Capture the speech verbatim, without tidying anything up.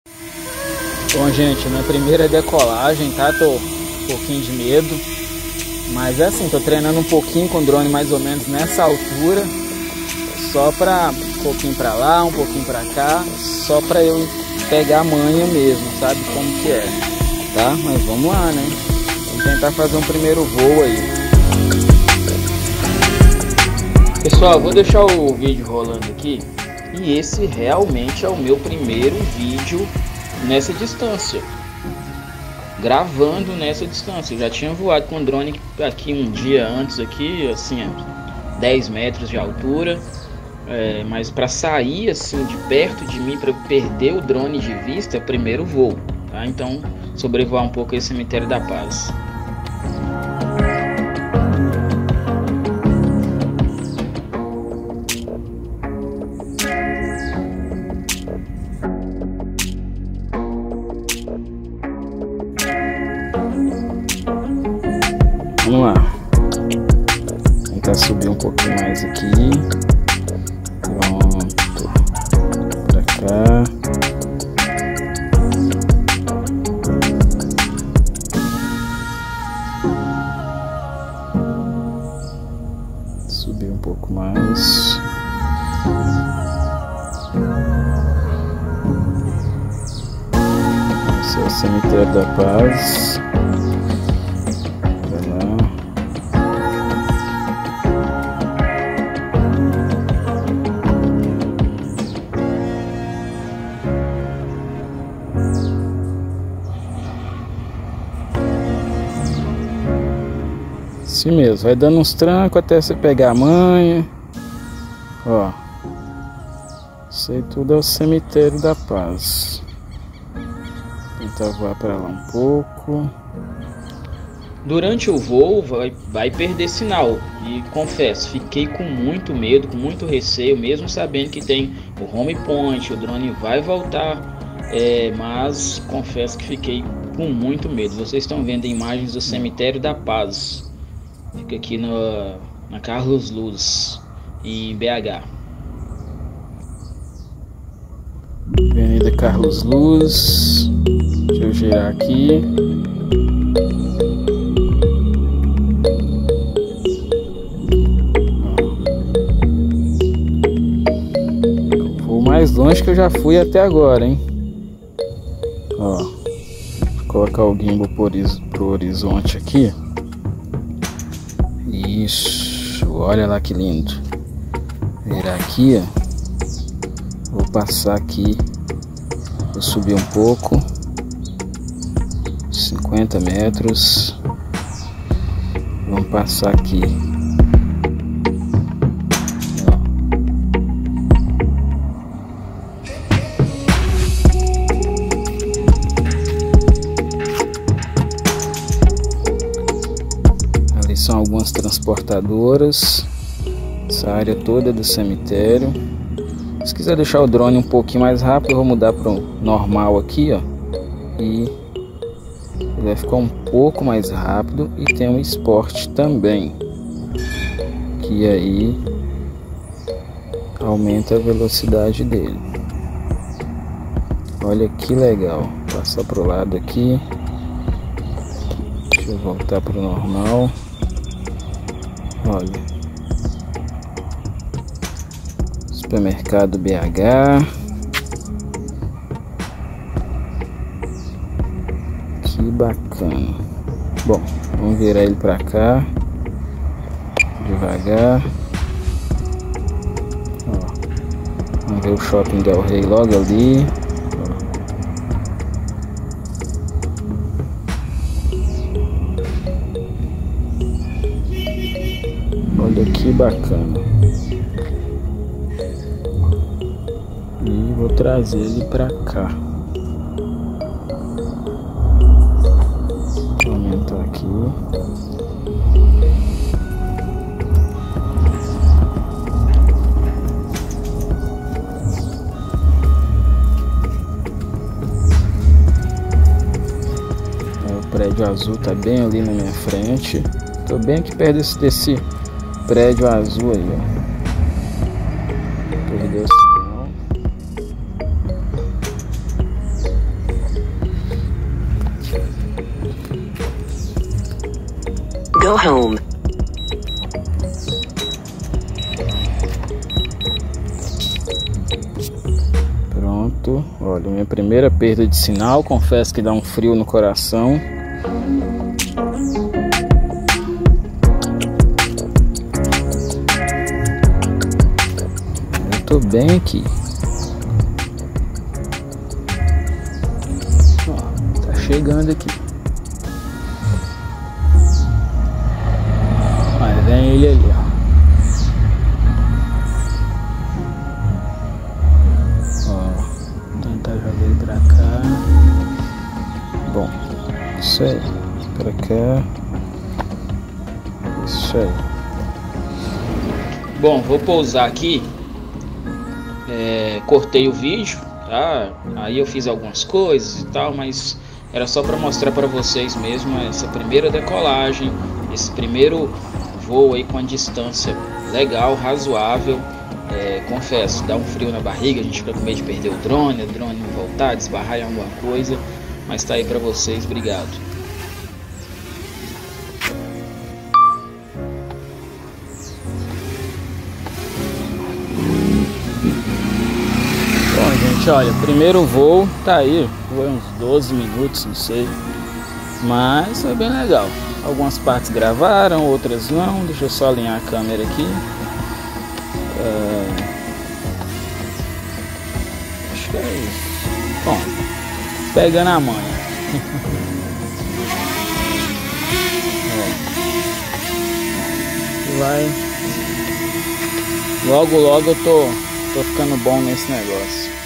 Bom, gente, minha primeira decolagem, tá? Tô um pouquinho de medo, mas é assim, tô treinando um pouquinho com o drone mais ou menos nessa altura, só pra um pouquinho pra lá, um pouquinho pra cá, só pra eu pegar a manha mesmo, sabe como que é, tá? Mas vamos lá, né? Vamos tentar fazer um primeiro voo aí. Pessoal, vou deixar o vídeo rolando aqui, e esse realmente é o meu primeiro vídeo nessa distância, gravando nessa distância. Eu já tinha voado com o drone aqui um dia antes, aqui assim a dez metros de altura, é, mas para sair assim de perto de mim, para eu perder o drone de vista, é o primeiro voo, tá? Então sobrevoar um pouco esse cemitério da paz. Vamos lá, tentar subir um pouquinho mais aqui. Pronto, pra cá. Subir um pouco mais. Esse é o cemitério da paz. Assim mesmo, vai dando uns trancos até você pegar a manha. Ó, isso aí tudo é o cemitério da paz. Tentar voar para lá um pouco. Durante o voo vai, vai perder sinal. E confesso, fiquei com muito medo, com muito receio, mesmo sabendo que tem o home point, o drone vai voltar. É, mas confesso que fiquei com muito medo. Vocês estão vendo imagens do cemitério da paz. Fica aqui no, na Carlos Luz, em B H. Avenida Carlos Luz. Deixa eu girar aqui. Vou mais longe que eu já fui até agora, hein? Ó, vou colocar o gimbal pro horizonte aqui. Isso, olha lá que lindo. Virar aqui, ó. Vou passar aqui. Vou subir um pouco. cinquenta metros. Vamos passar aqui. São algumas transportadoras. Essa área toda é do cemitério. Se quiser deixar o drone um pouquinho mais rápido, eu vou mudar para o normal aqui, ó. E ele vai ficar um pouco mais rápido. E tem um esporte também, que aí aumenta a velocidade dele. Olha que legal. Passar para o lado aqui. Deixa eu voltar para o normal. Olha, supermercado B H. Que bacana. Bom, vamos virar ele pra cá devagar. Ó, vamos ver o Shopping Del Rey logo ali. Olha que bacana. E vou trazer ele pra cá. Vou aumentar aqui. O prédio azul tá bem ali na minha frente. Tô bem aqui perto desse, desse prédio azul aí, ó. Perdeu o sinal. go home. Pronto, olha, minha primeira perda de sinal, confesso que dá um frio no coração. Eu tô bem aqui. Ó, tá chegando aqui. Olha, vem ele ali, ó. Jogar ele pra cá. Bom, isso aí. Pra cá. Isso aí. Bom, vou pousar aqui. É, cortei o vídeo, tá? Aí eu fiz algumas coisas e tal, mas era só para mostrar para vocês mesmo essa primeira decolagem, esse primeiro voo aí com a distância legal, razoável. É, confesso, dá um frio na barriga, a gente fica com medo de perder o drone, o drone não voltar, desbarrar em alguma coisa, mas tá aí pra vocês, obrigado. Bom, gente, olha, primeiro voo tá aí, foi uns doze minutos, não sei, mas foi bem legal. Algumas partes gravaram, outras não. Deixa eu só alinhar a câmera aqui. Uh, acho que é isso. Bom, pegando a manha. Ó, vai. Logo, logo eu tô, tô ficando bom nesse negócio.